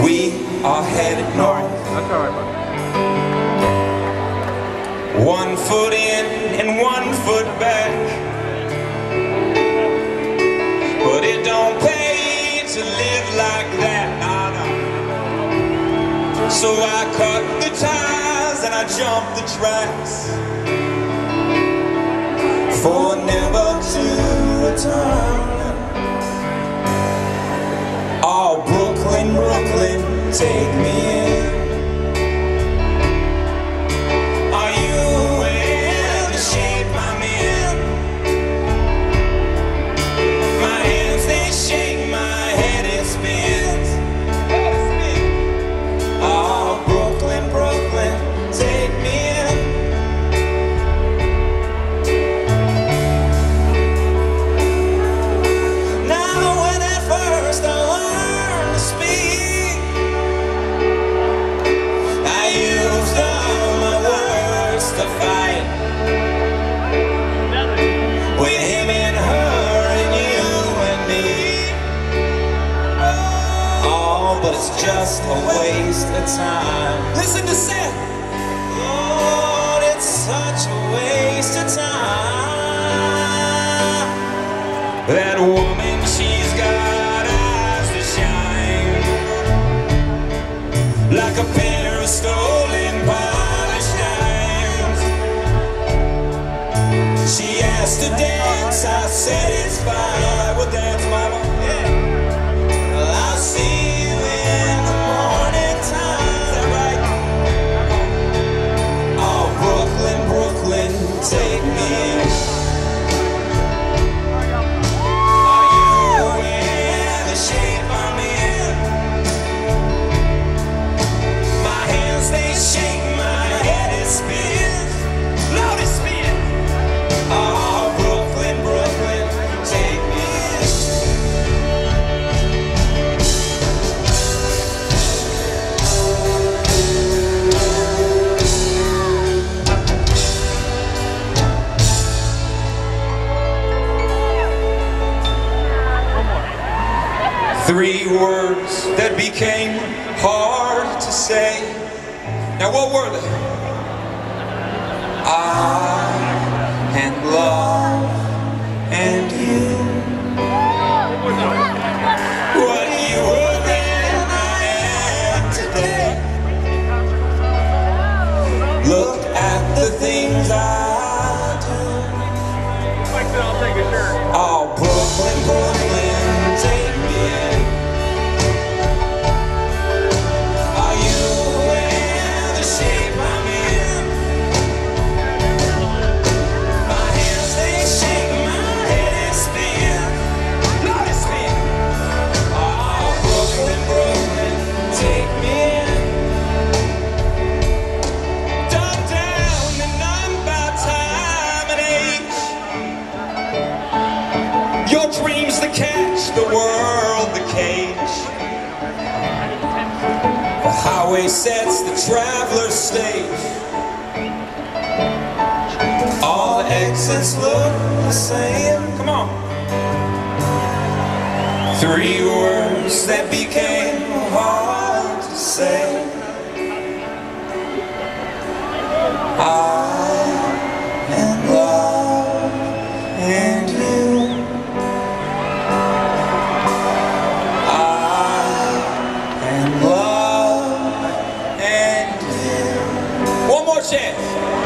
We are headed north. That's all right, buddy. 1 foot in and 1 foot back. But it don't pay to live like that, nah, nah. So I cut the ties and I jumped the tracks, for never to return. Oh, Brooklyn, Brooklyn, take me in. Are you aware of the shape I'm in? My hands, they shake, my head, it spins. Oh, Brooklyn, Brooklyn, take me in. Now when at first I learned to speak, I used all my words to fight with him and her and you and me. Oh, but it's just a waste of time. Listen to Seth. Lord, it's such a waste of time. That woman, she's got eyes that shine like a pair of stolen polished diamonds. She asked to dance, I said it's fine. Alright, we'll dance, mama. Yeah. Well, I'll see you in the morning time. Is that right? Oh, Brooklyn, Brooklyn, take me in. Are you aware of the shape I'm in? My hands, they shake, my head, it spins. Lord, it spins. Oh, Brooklyn, Brooklyn, take me in. 3 words that became hard to say. Now what were they? I and love and you. What you were then, I am today. Look at the things I do. I'll take a shirt. Oh, Brooklyn, Brooklyn, take me in. Are you aware of the shape I'm in? My hands, they shake, my head, it spins. Lord, it spins. Oh, Brooklyn, Brooklyn, take me in. Dumbed down and numb by time and age. Your dreams the catch, the world the cage. The highway sets the traveler's stage. All exits look the same. Come on. 3 words that became hard to say. I and love and you. And love and you. One more chance.